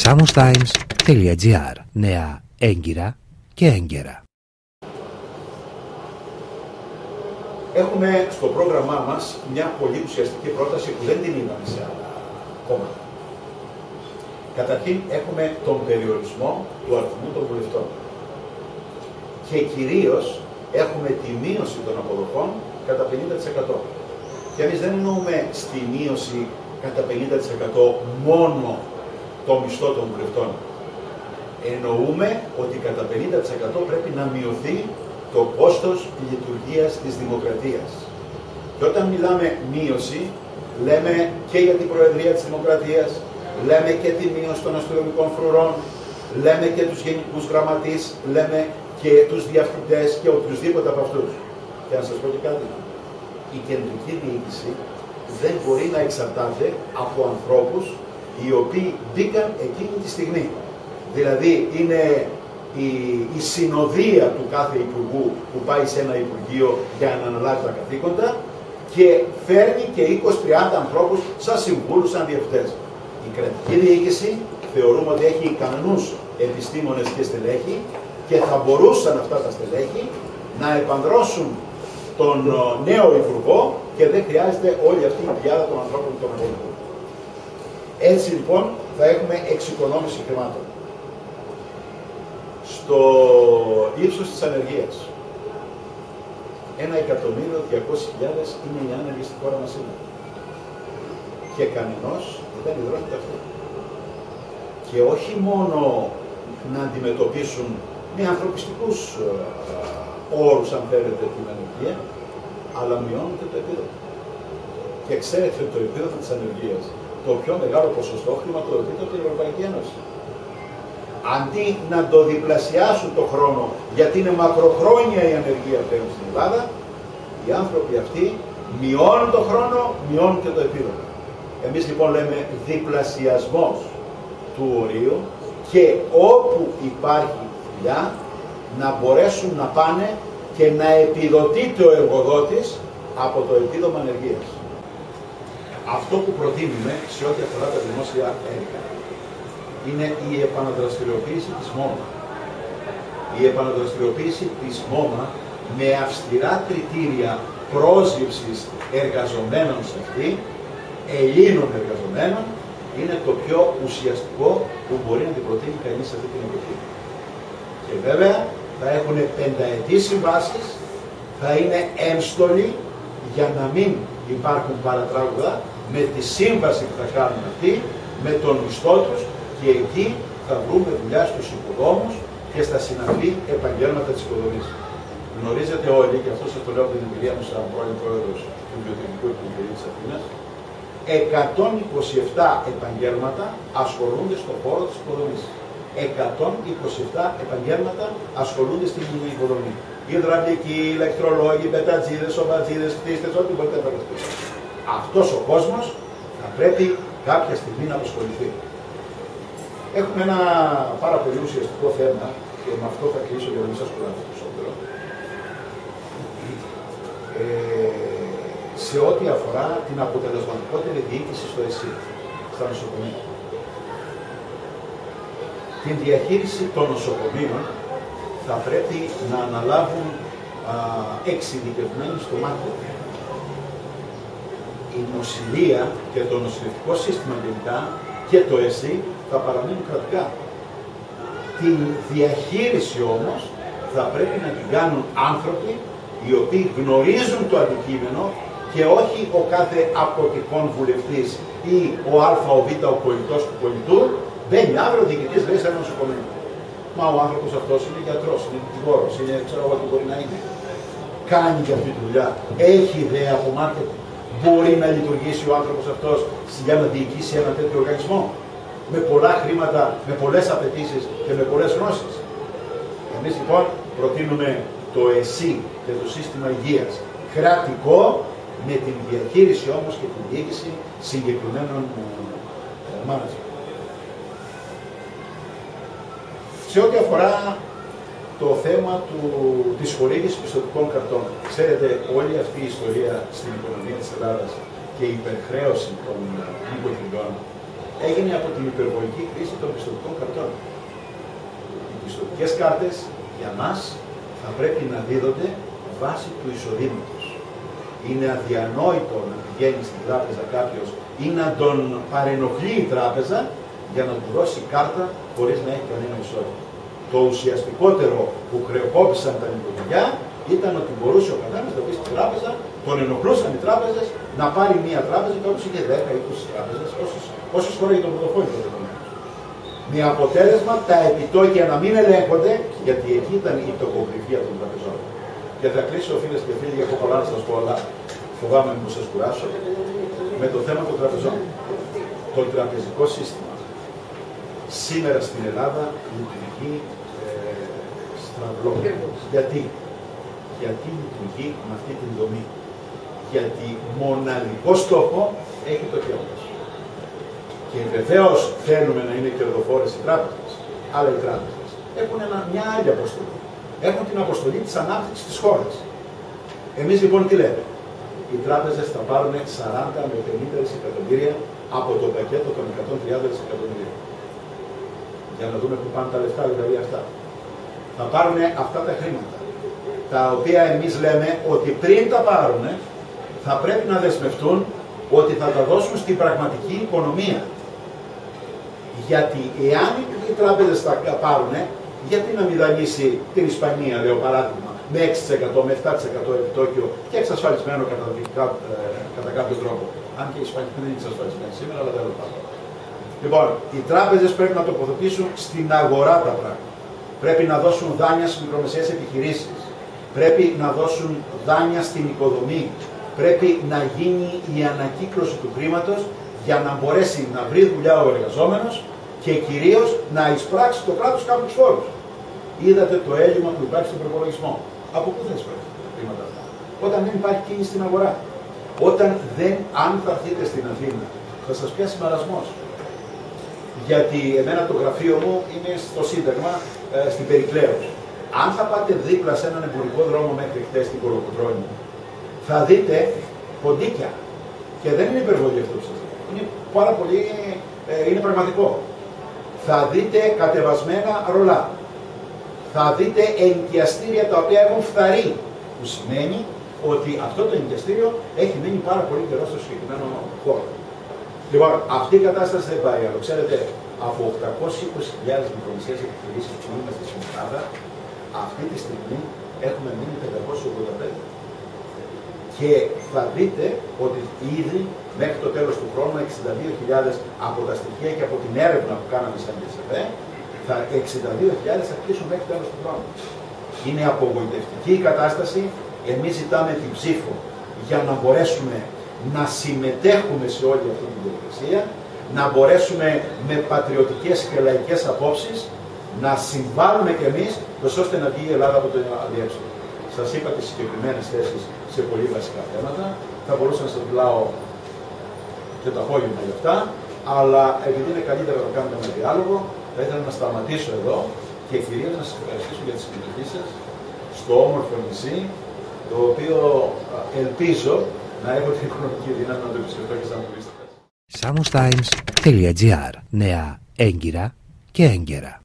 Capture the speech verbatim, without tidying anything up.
examos times τελεία gr. Νέα έγκυρα και έγκαιρα. Έχουμε στο πρόγραμμά μας μια πολύ ουσιαστική πρόταση που δεν την είδαμε σε άλλα κόμματα. Καταρχήν έχουμε τον περιορισμό του αριθμού των βουλευτών. Και κυρίως έχουμε τη μείωση των αποδοχών κατά πενήντα τοις εκατό. Και εμείς δεν εννοούμε στη μείωση κατά πενήντα τοις εκατό μόνο το μισθό των βουλευτών. Εννοούμε ότι κατά πενήντα τοις εκατό πρέπει να μειωθεί το κόστος λειτουργίας της δημοκρατίας. Και όταν μιλάμε μείωση, λέμε και για την Προεδρία της Δημοκρατίας, λέμε και τη μείωση των αστυνομικών φρουρών, λέμε και τους γενικούς γραμματείς, λέμε και τους διευθυντές και οποιουσδήποτε από αυτούς. Και να σας πω και κάτι, η κεντρική διοίκηση δεν μπορεί να εξαρτάται από ανθρώπους οι οποίοι μπήκαν εκείνη τη στιγμή. Δηλαδή είναι η, η συνοδεία του κάθε υπουργού που πάει σε ένα υπουργείο για να αναλάβει τα καθήκοντα και φέρνει και είκοσι με τριάντα ανθρώπους σαν συμβούλους, σαν διευθυντές. Η κρατική διοίκηση θεωρούμε ότι έχει ικανούς επιστήμονες και στελέχη και θα μπορούσαν αυτά τα στελέχη να επανδρώσουν τον νέο υπουργό και δεν χρειάζεται όλη αυτή η πλειάδα των ανθρώπων των υπουργών. Έτσι λοιπόν θα έχουμε εξοικονόμηση χρημάτων. Στο ύψος της ανεργίας, ένα εκατομμύριο διακόσιες χιλιάδες είναι οι άνεργοι στη χώρα μας σήμερα. Και κανενός δεν υδρώνεται αυτό. Και όχι μόνο να αντιμετωπίσουν με ανθρωπιστικούς όρους, αν θέλετε, την ανεργία, αλλά μειώνουν και το επίδομα. Και ξέρετε το επίδομα της ανεργίας, το πιο μεγάλο ποσοστό χρηματοδοτείται από την Ευρωπαϊκή Ένωση. Αντί να το διπλασιάσουν το χρόνο, γιατί είναι μακροχρόνια η ανεργία πλέον στην Ελλάδα, οι άνθρωποι αυτοί μειώνουν το χρόνο, μειώνουν και το επίδομα. Εμείς λοιπόν λέμε διπλασιασμός του ορίου και όπου υπάρχει δουλειά να μπορέσουν να πάνε και να επιδοτείται ο εργοδότης από το επίδομα ανεργίας. Αυτό που προτείνουμε σε ό,τι αφορά τα δημόσια έργα είναι η επαναδραστηριοποίηση της ΜΟΜΑ. Η επαναδραστηριοποίηση της ΜΟΜΑ με αυστηρά κριτήρια πρόσληψης εργαζομένων σε αυτή, Ελλήνων εργαζομένων, είναι το πιο ουσιαστικό που μπορεί να την προτείνει κανείς σε αυτή την εποχή. Και βέβαια θα έχουν πενταετής συμβάσεις, θα είναι έμστολοι για να μην υπάρχουν παρατράγουδα με τη σύμβαση που θα κάνουν αυτοί, με τον μισθό τους και εκεί θα βρούμε δουλειά στους οικοδόμους και στα συναφή επαγγέλματα της οικοδομής. Γνωρίζετε όλοι, και αυτό σας το λέω από την εμπειρία μου σαν πρώην πρόεδρος του Βιοτεχνικού Επιτελείου της Αθήνας, εκατόν είκοσι επτά επαγγέλματα ασχολούνται στον χώρο της υποδομής. εκατόν είκοσι επτά επαγγέλματα ασχολούνται στην υποδομή. Ιδραυλικοί, ηλεκτρολόγοι, πετατζίδες, σοβατζίδες, κτίστες, ό,τι μπορείτε να φανταστείτε. Αυτός ο κόσμος θα πρέπει κάποια στιγμή να απασχοληθεί. Έχουμε ένα πάρα πολύ ουσιαστικό θέμα και με αυτό θα κλείσω για να μην σας κουράσω περισσότερο. Ε, σε ό,τι αφορά την αποτελεσματικότερη διοίκηση στο ΕΣΥ, στα νοσοκομεία. Την διαχείριση των νοσοκομείων θα πρέπει να αναλάβουν α, εξειδικευμένοι στο μάρκετινγκ. Η νοσηλεία και το νοσηλευτικό σύστημα γενικά και το ΕΣΥ θα παραμείνουν κρατικά. Την διαχείριση όμως θα πρέπει να την κάνουν άνθρωποι οι οποίοι γνωρίζουν το αντικείμενο και όχι ο κάθε αποτυχών βουλευτής ή ο Α, ο Β, ο πολιτός του πολιτού μπαίνει αύριο διοικητής λέει σε ένα νοσοκομείο. Μα ο άνθρωπος αυτός είναι γιατρός, είναι δικηγόρος, είναι ξέρω εγώ τι μπορεί να είναι. Κάνει για αυτή τη δουλειά, έχει ιδέα από marketing. Μπορεί να λειτουργήσει ο άνθρωπος αυτός για να διοικήσει ένα τέτοιο οργανισμό. Με πολλά χρήματα, με πολλές απαιτήσεις και με πολλές γνώσεις. Εμείς λοιπόν προτείνουμε το ΕΣΥ και το σύστημα υγείας κρατικό, με την διαχείριση όμως και την διοίκηση συγκεκριμένων μάνατζερ. Σε ό,τι αφορά το θέμα του, της χορήγησης πιστωτικών καρτών, ξέρετε όλη αυτή η ιστορία στην οικονομία της Ελλάδας και η υπερχρέωση των νοικοκυριών έγινε από την υπερβολική κρίση των πιστωτικών πιστωτικές κάρτες για μας θα πρέπει να δίδονται βάσει του εισοδήματος. Είναι αδιανόητο να πηγαίνει στην τράπεζα κάποιος ή να τον παρενοχλεί η τράπεζα για να του δώσει κάρτα χωρίς να έχει κανένα εισόδημα. Το ουσιαστικότερο που χρεοκόπησαν τα νοικοκυριά ήταν ότι μπορούσε ο καθένας να πει στην τράπεζα, τον ενοχλούσαν οι τράπεζες να πάρει μία τράπεζα και όπως είχε δέκα ή είκοσι τράπεζες, όσες χώρες για το πρωτοφόλι τότε. Με αποτέλεσμα τα επιτόκια να μην ελέγχονται, γιατί εκεί ήταν η τοκογραφία των τραπεζών. Και θα κλείσω, φίλες και φίλοι, έχω πολλά να σας πω, αλλά φοβάμαι να σας κουράσω, με το θέμα των τραπεζών. Το τραπεζικό σύστημα σήμερα στην Ελλάδα λειτουργεί ε, στραβλό. Γιατί? Γιατί λειτουργεί με αυτή την δομή. Γιατί μοναδικό στόχο έχει το κέρδος. Και βεβαίως θέλουμε να είναι κερδοφόρες οι τράπεζες, αλλά οι τράπεζες έχουν ένα, μια άλλη αποστολή. Έχουν την αποστολή της ανάπτυξης της χώρας. Εμείς λοιπόν τι λέμε? Οι τράπεζες θα πάρουν σαράντα με πενήντα δισεκατομμύρια από το πακέτο των εκατόν τριάντα δισεκατομμυρίων. Για να δούμε πού πάνε τα λεφτά, δηλαδή αυτά. Θα πάρουν αυτά τα χρήματα, τα οποία εμείς λέμε ότι πριν τα πάρουν, θα πρέπει να δεσμευτούν ότι θα τα δώσουν στην πραγματική οικονομία. Γιατί εάν οι τράπεζες τα πάρουν, γιατί να μην δανείσει την Ισπανία, λέω παράδειγμα, με έξι τοις εκατό, με επτά τοις εκατό επιτόκιο και εξασφαλισμένο κατά, κατά κάποιο τρόπο. Αν και η Ισπανία δεν είναι εξασφαλισμένη σήμερα, αλλά δεν το πάω. Λοιπόν, οι τράπεζες πρέπει να τοποθετήσουν στην αγορά τα πράγματα. Πρέπει να δώσουν δάνεια στις μικρομεσαίες επιχειρήσεις. Πρέπει να δώσουν δάνεια στην οικοδομή. Πρέπει να γίνει η ανακύκλωση του χρήματος για να μπορέσει να βρει δουλειά ο εργαζόμενος και κυρίως να εισπράξει το κράτος κάποιους φόρους. Είδατε το έλλειμμα που υπάρχει στον προπολογισμό. Από πού θα εισπράξει τα χρήματα αυτά? Όταν δεν υπάρχει κίνηση στην αγορά. Όταν δεν, αν θα έρθετε στην Αθήνα, θα σας πιάσει μαρασμός. Γιατί εμένα το γραφείο μου είναι στο Σύνταγμα, ε, στην Περικλέους. Αν θα πάτε δίπλα σε έναν εμπορικό δρόμο μέχρι χτες στην Κολοκοτρώνη, θα δείτε ποντίκια. Και δεν είναι υπερβολή αυτό που σας λέω. Είναι πάρα πολύ, ε, είναι πραγματικό. Θα δείτε κατεβασμένα ρολά. Θα δείτε ενοικιαστήρια τα οποία έχουν φθαρεί. Που σημαίνει ότι αυτό το ενοικιαστήριο έχει μείνει πάρα πολύ καιρό στο συγκεκριμένο χώρο. Λοιπόν, αυτή η κατάσταση δεν πάει άλλο. Ξέρετε, από οκτακόσιες είκοσι χιλιάδες μικρομεσαίες επιχειρήσεις που είμαστε στην Ελλάδα, αυτή τη στιγμή έχουμε μείνει πεντακόσιες ογδόντα πέντε. Και θα δείτε ότι ήδη μέχρι το τέλος του χρόνου εξήντα δύο χιλιάδες από τα στοιχεία και από την έρευνα που κάναμε σαν ΚΕΣΕΒΕ, θα εξήντα δύο χιλιάδες θα κλείσουν μέχρι το τέλος του χρόνου. Είναι απογοητευτική η κατάσταση. Εμείς ζητάμε την ψήφο για να μπορέσουμε να συμμετέχουμε σε όλη αυτή την διαδικασία, να μπορέσουμε με πατριωτικές και λαϊκές απόψεις να συμβάλλουμε κι εμείς, ώστε να βγει η Ελλάδα από το αδιέξοδο. Σας είπα τις συγκεκριμένες θέσεις σε πολύ βασικά θέματα. Θα μπορούσα να σας μιλάω και το απόγευμα για αυτά, αλλά επειδή είναι καλύτερα να κάνουμε ένα διάλογο, θα ήθελα να σταματήσω εδώ και κυρίως να σας ευχαριστήσω για τη συμμετοχή σας στο όμορφο νησί, το οποίο ελπίζω να έχω την οικονομική δύναμη να το επισκεφτώ και σαν τουρίστας. samos times τελεία gr. Νέα έγκυρα και έγκαιρα.